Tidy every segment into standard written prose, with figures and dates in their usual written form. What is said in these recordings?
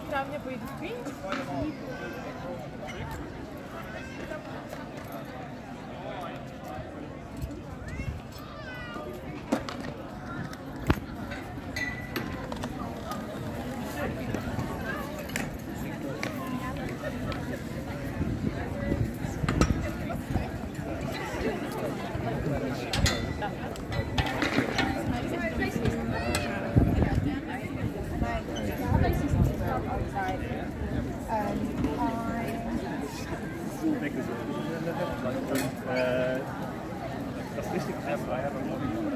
travnia pojedzie w 5? Das wichtig ist, I have a movie.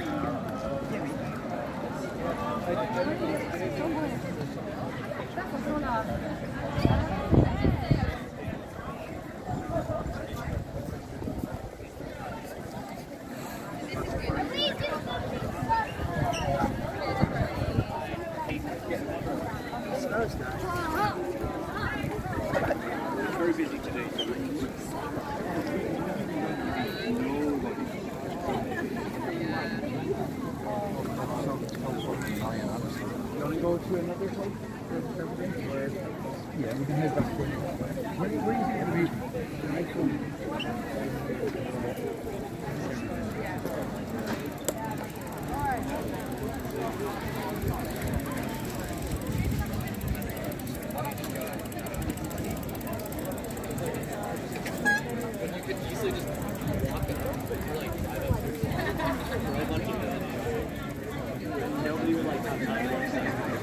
Very busy today. Go to another place? Yeah, we can head back to where do you think it'll be? You could easily just walk it up for like 5 hours. Nobody would like have time to watch that.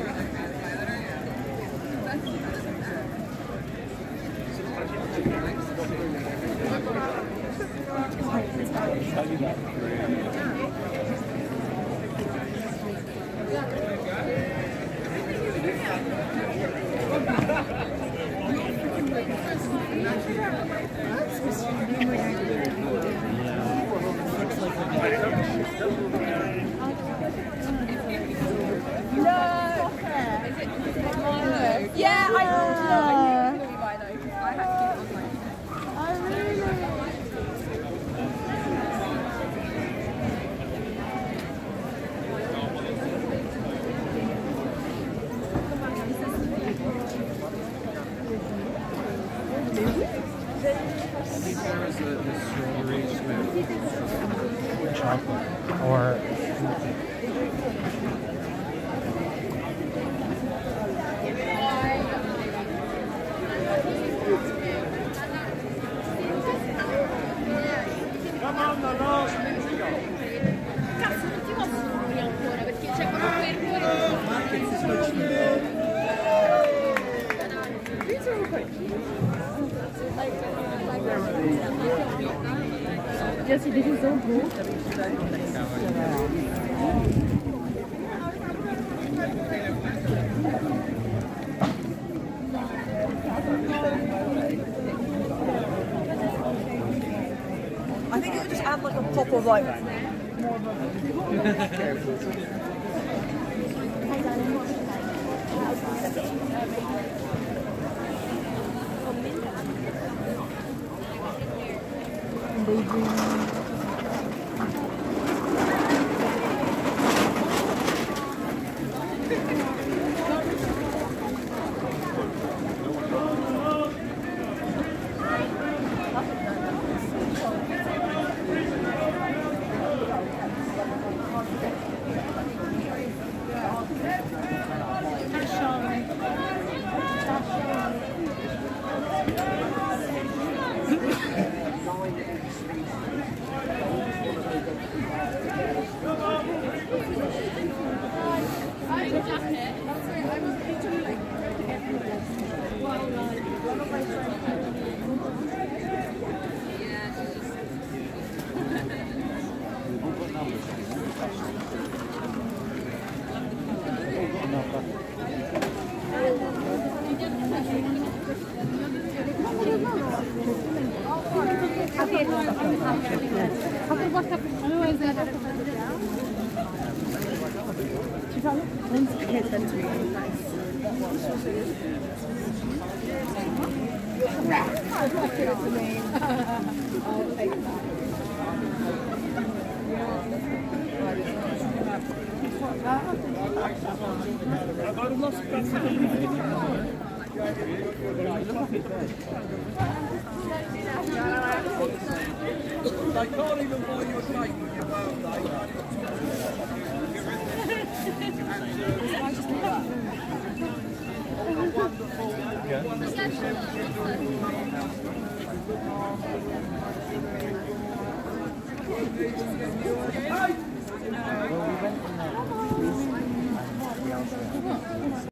Yeah, I know. I knew by though. I had to keep on like. The strawberries with chocolate or Cazzo, non ti posso morire ancora perché c'è proprio il Jesse, this is so cool. I think it would just add like a pop of like more of They can't even buy you a cake with your birthday. Well, we went in there.